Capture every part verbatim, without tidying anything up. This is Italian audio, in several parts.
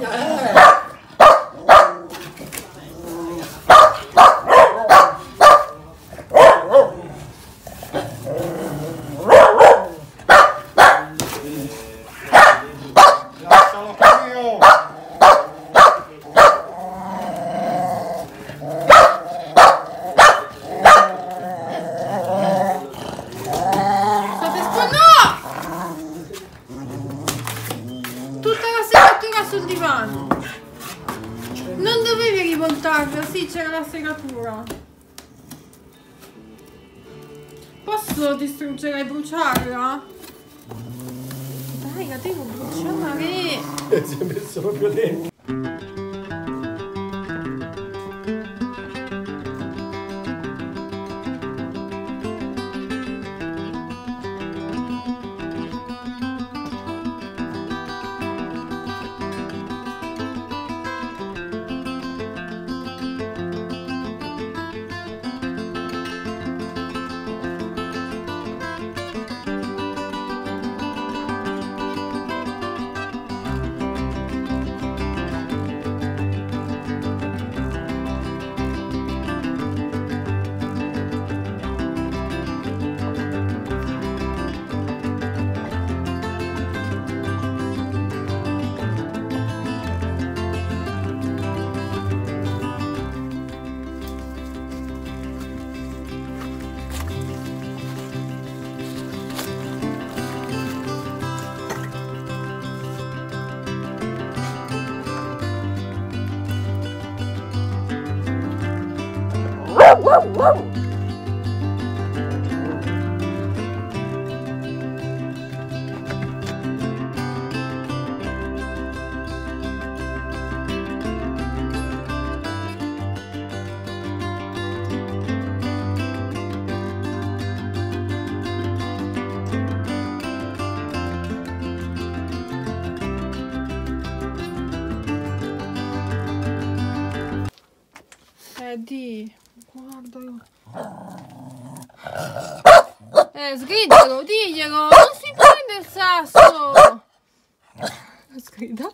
vergogna, eh! Sul divano non dovevi rivoltarla, sì, c'era la segatura. Posso distruggerla e bruciarla? Dai, la devo bruciare. Si è messo proprio dentro. Wow, wow. Eddie, guardalo. Eh, sgridalo, diglielo, non si prende il sasso. Sgrida.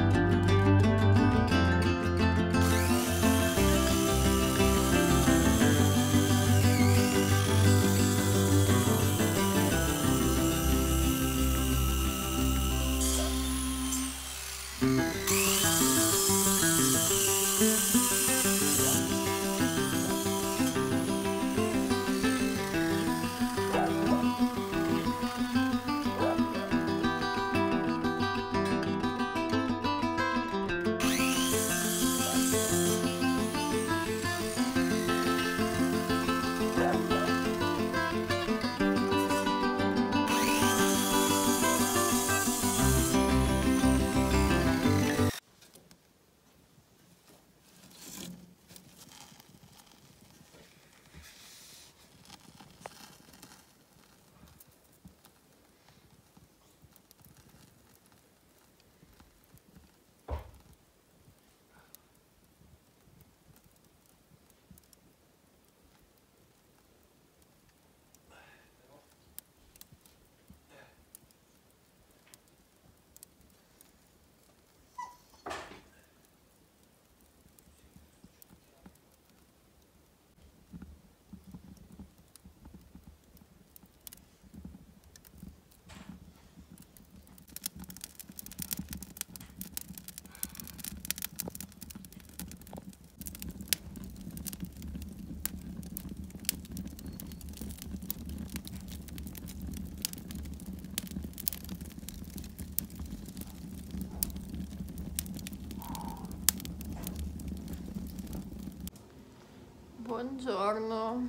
Buongiorno,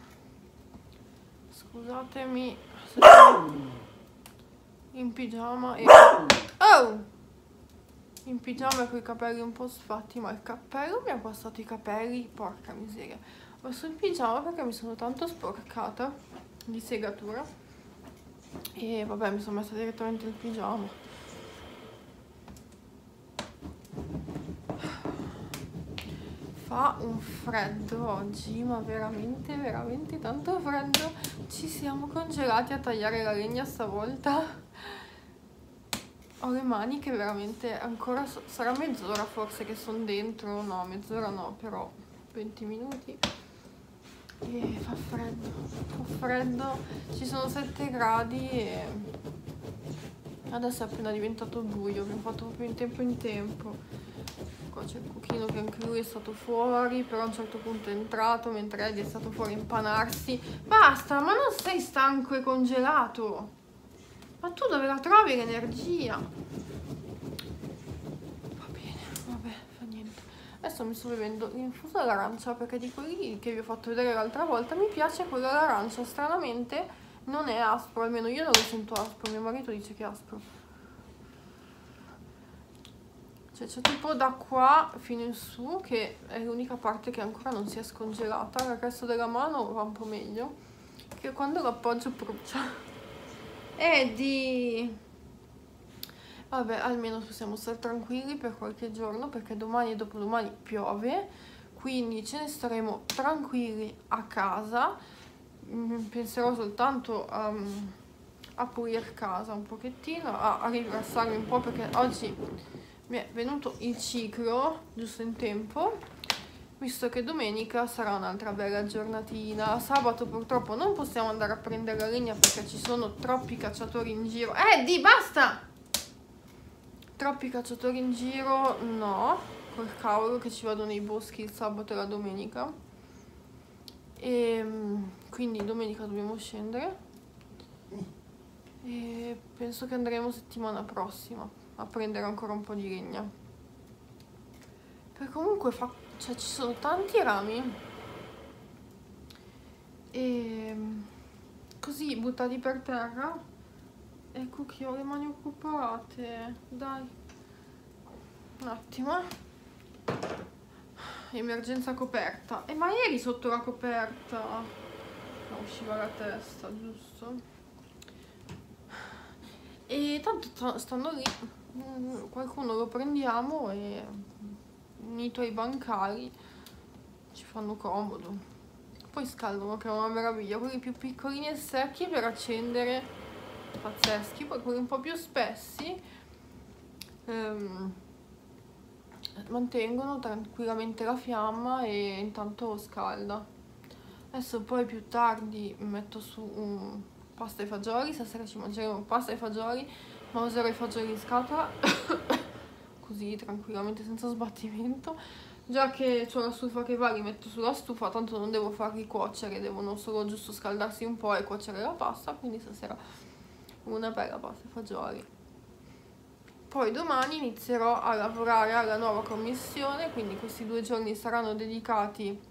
scusatemi se sono in pigiama e... Oh! In pigiama con i capelli un po' sfatti, ma il cappello mi ha passato i capelli, porca miseria. Ho messo in pigiama perché mi sono tanto sporcata di segatura e vabbè, mi sono messa direttamente in pigiama. Fa un freddo oggi, ma veramente, veramente tanto freddo. Ci siamo congelati a tagliare la legna stavolta. ho le mani che veramente ancora so- sarà mezz'ora forse che sono dentro, no, mezz'ora no, però venti minuti. E fa freddo, fa freddo, ci sono sette gradi e adesso è appena diventato buio, abbiamo fatto proprio in tempo in tempo. Qua c'è il cucchino che anche lui è stato fuori, però a un certo punto è entrato mentre Eddie è stato fuori a impanarsi. Basta, ma non sei stanco e congelato? Ma tu dove la trovi l'energia? Va bene, vabbè, fa niente. Adesso mi sto bevendo l'infuso all'arancia perché di quelli che vi ho fatto vedere l'altra volta mi piace quello all'arancia, stranamente non è aspro, almeno io non lo sento aspro, mio marito dice che è aspro. Cioè c'è tipo da qua fino in su che è l'unica parte che ancora non si è scongelata, il resto della mano va un po' meglio, che quando lo appoggio brucia. Eddie! Vabbè, almeno possiamo stare tranquilli per qualche giorno perché domani e dopodomani piove, quindi ce ne staremo tranquilli a casa. Penserò soltanto a, a pulire casa un pochettino, a, a rilassarmi un po' perché oggi mi è venuto il ciclo giusto in tempo, visto che domenica sarà un'altra bella giornatina. Sabato purtroppo non possiamo andare a prendere la legna perché ci sono troppi cacciatori in giro. Eddie, basta! Troppi cacciatori in giro, no, col cavolo che ci vado nei boschi il sabato e la domenica. E quindi domenica dobbiamo scendere e penso che andremo settimana prossima a prendere ancora un po' di legna, perché comunque fa, cioè, ci sono tanti rami e così buttati per terra. Ecco che ho le mani occupate, dai, un attimo, emergenza coperta. E ma eri sotto la coperta? No, usciva la testa, giusto? E tanto stanno lì, qualcuno lo prendiamo e unito ai bancali ci fanno comodo. Poi scaldano, che è una meraviglia. Quelli più piccolini e secchi per accendere, pazzeschi. Poi quelli un po' più spessi ehm, mantengono tranquillamente la fiamma e intanto scalda. Adesso poi più tardi metto su un pasta e fagioli, stasera ci mangeremo pasta e fagioli, ma userò i fagioli in scatola così tranquillamente senza sbattimento, già che ho la stufa che va, li metto sulla stufa, tanto non devo farli cuocere, devono solo giusto scaldarsi un po' e cuocere la pasta, quindi stasera una bella pasta e fagioli. Poi domani inizierò a lavorare alla nuova commissione, quindi questi due giorni saranno dedicati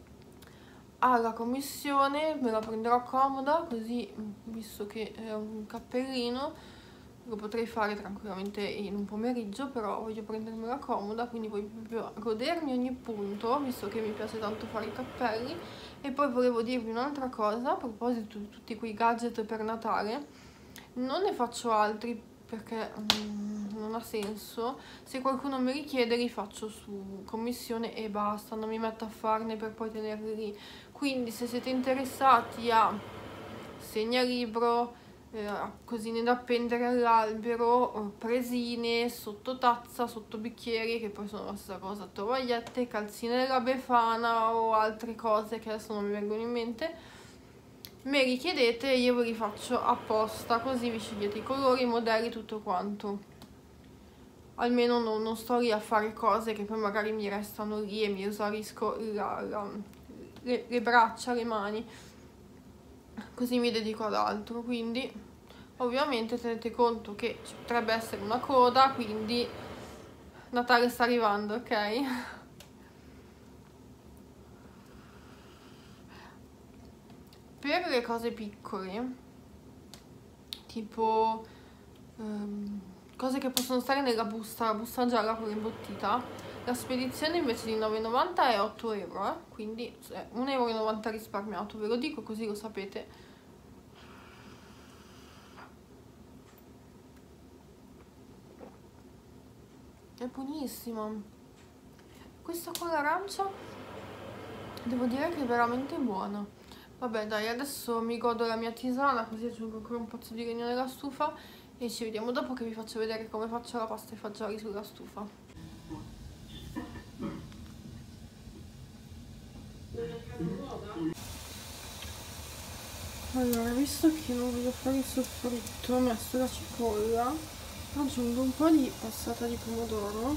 alla commissione, me la prenderò comoda, così visto che è un cappellino lo potrei fare tranquillamente in un pomeriggio, però voglio prendermela comoda, quindi voglio proprio godermi ogni punto, visto che mi piace tanto fare i cappelli. E poi volevo dirvi un'altra cosa a proposito di tutti quei gadget per Natale, non ne faccio altri perché um, non ha senso. Se qualcuno mi richiede li faccio su commissione e basta, non mi metto a farne per poi tenerli lì. Quindi se siete interessati a segnalibro, eh, cosine da appendere all'albero, presine, sottotazza, sottobicchieri, che poi sono la stessa cosa, tovagliette, calzine della Befana o altre cose che adesso non mi vengono in mente, me li chiedete e io ve li faccio apposta, così vi scegliete i colori, i modelli, tutto quanto. Almeno non, non sto lì a fare cose che poi magari mi restano lì e mi esarisco la, la, le, le braccia, le mani, così mi dedico ad altro. Quindi ovviamente tenete conto che ci potrebbe essere una coda, quindi Natale sta arrivando, ok? Per le cose piccole, tipo um, cose che possono stare nella busta, la busta gialla quella imbottita, la spedizione invece di nove e novanta è otto euro, eh? Quindi è un euro e novanta risparmiato, ve lo dico così lo sapete. È buonissima. Questa qua l'arancia devo dire che è veramente buona. Vabbè dai, adesso mi godo la mia tisana, così aggiungo ancora un pezzo di legno nella stufa E ci vediamo dopo che vi faccio vedere come faccio la pasta e fagioli sulla stufa. Allora, visto che non voglio fare il soffritto, ho messo la cipolla, aggiungo un po' di passata di pomodoro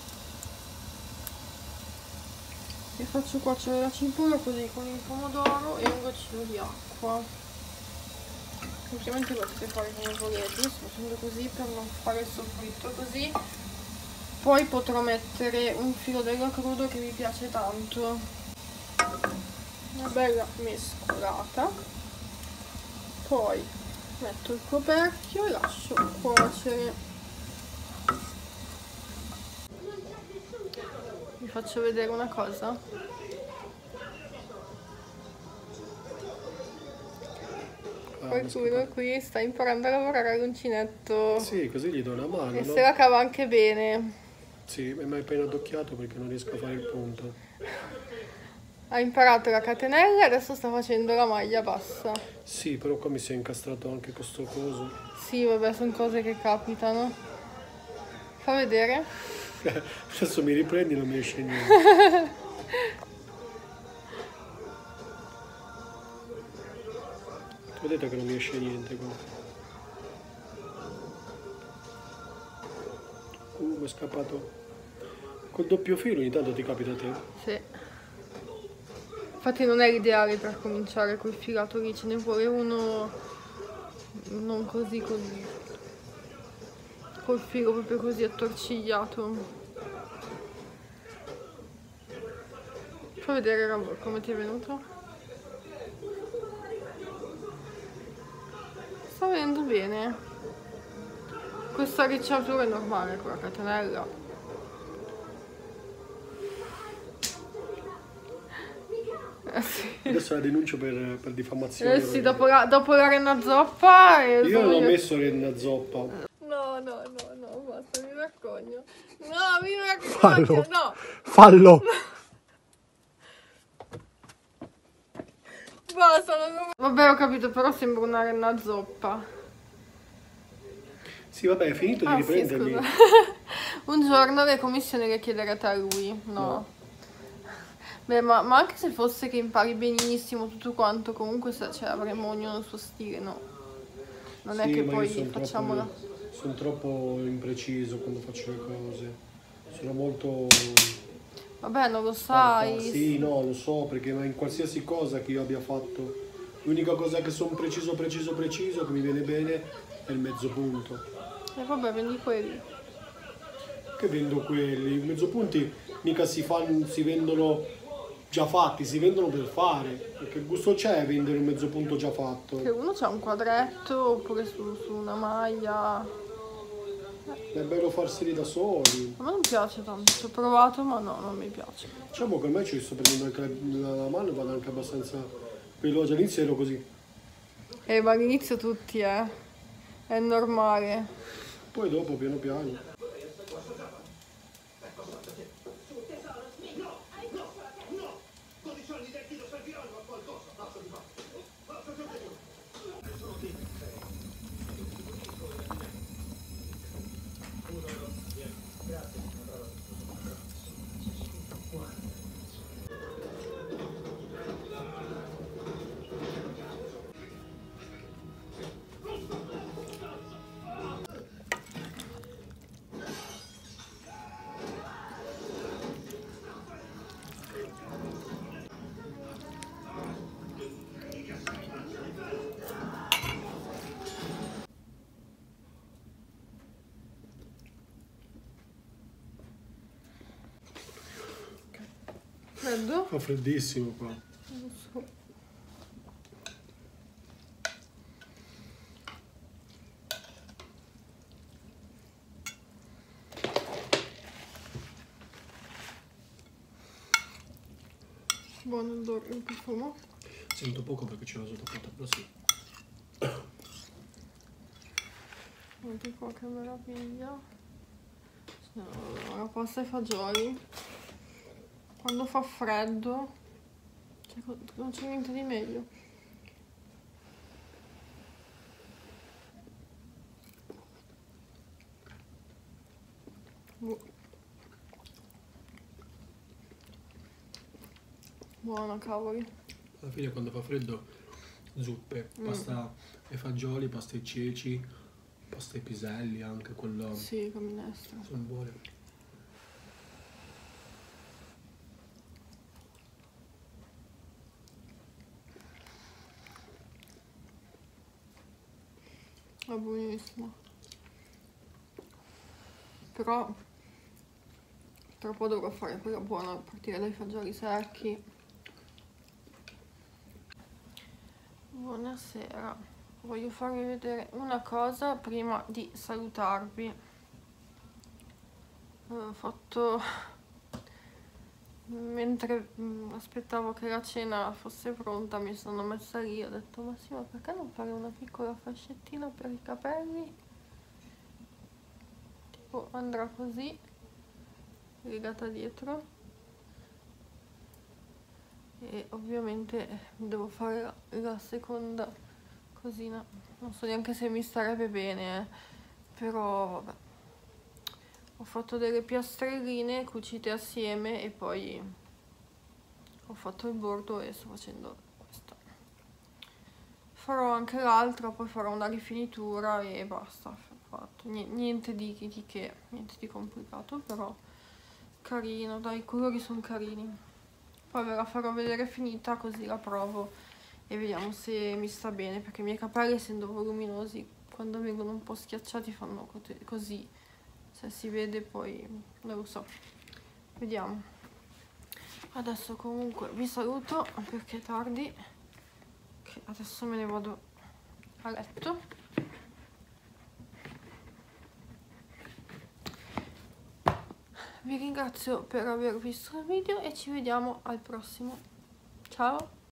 e faccio cuocere la cipolla così con il pomodoro e un goccino di acqua. Ovviamente potete fare come volete, io sto facendo così per non fare il soffritto così. Poi potrò mettere un filo d'olio crudo che mi piace tanto. Una bella mescolata. Poi metto il coperchio e lascio cuocere. Vi faccio vedere una cosa. Qualcuno qui sta imparando a lavorare all'uncinetto. Sì, così gli do una mano, E no? se la cava anche bene. Sì, mi hai appena addocchiato perché non riesco a fare il punto. Ha imparato la catenella e adesso sta facendo la maglia bassa. Sì, però qua mi si è incastrato anche questo coso. Sì, vabbè, sono cose che capitano. Fa vedere. Adesso mi riprendi e non mi esce niente. Vedete che non mi esce niente qua. Uh, mi è scappato. Col doppio filo ogni tanto ti capita a te? Sì. Infatti non è l'ideale per cominciare col filato lì, ce ne vuole uno non così così. Col filo proprio così attorcigliato. Fai vedere Rambo, come ti è venuto? Sta venendo bene. Questa ricciatura è normale con la catenella. Eh sì. Adesso la denuncio per, per diffamazione. Eh sì, dopo la, dopo la renna zoppa... E Io non ho messo renna zoppa. No, no, no, no, basta, mi vergogno. No, mi vergogno, Fallo. no. Fallo! Basta, non lo... Vabbè, ho capito, però sembra una renna zoppa. Sì, vabbè, è finito di Ah, sì, riprendermi. scusa. Un giorno le commissioni le chiederete a lui, no? No. Beh, ma, ma anche se fosse che impari benissimo tutto quanto, comunque se, cioè, avremo ognuno il suo stile, no? Non è Sì, che ma io poi sono facciamola... troppo, sono troppo impreciso quando faccio le cose. Sono molto... Vabbè, non lo sai. Sì, no, lo so, perché in qualsiasi cosa che io abbia fatto, l'unica cosa che sono preciso, preciso, preciso, che mi viene bene, è il mezzo punto. E vabbè, vendi quelli. Che vendo quelli? I mezzo punti mica si fanno, si vendono già fatti, si vendono per fare. Perché il gusto c'è vendere un mezzo punto già fatto. Che uno c'ha un quadretto oppure su, su una maglia. È bello farseli da soli. A me non piace tanto, ci ho provato ma no, non mi piace. Diciamo che ormai ci sto prendendo anche la, la mano e vado anche abbastanza veloce. All'inizio ero così. Eh, ma all'inizio tutti, eh. È normale. Poi dopo, piano piano. Freddo? Fa freddissimo qua. Non so. Buono l'odore, il profumo. Sento poco perché ce l'ho sottofatta, però sì. Guardate qua che meraviglia. No, la pasta ai fagioli. Quando fa freddo, cioè, non c'è niente di meglio. Buona, cavoli. Alla fine quando fa freddo, zuppe, Mm. pasta ai fagioli, pasta ai ceci, pasta ai piselli, anche quello Sì, con minestra. sono buone. È buonissimo. Però tra un po' dovrò fare quella buona a partire dai fagioli secchi. Buonasera, voglio farvi vedere una cosa prima di salutarvi. Ho fatto, mentre mm, aspettavo che la cena fosse pronta, mi sono messa lì, ho detto ma sì, ma perché non fare una piccola fascettina per i capelli? Tipo andrà così, legata dietro. E ovviamente devo fare la, la seconda cosina, non so neanche se mi starebbe bene, eh. Però vabbè, ho fatto delle piastrelline cucite assieme e poi ho fatto il bordo e sto facendo questo. Farò anche l'altro, poi farò una rifinitura e basta, fatto. Niente di, di che, niente di complicato, però carino, dai, i colori sono carini. Poi ve la farò vedere finita, così la provo e vediamo se mi sta bene, perché i miei capelli, essendo voluminosi, quando vengono un po' schiacciati fanno così. Se si vede poi non lo so. Vediamo. Adesso comunque vi saluto perché è tardi, che adesso me ne vado a letto. Vi ringrazio per aver visto il video e ci vediamo al prossimo. Ciao!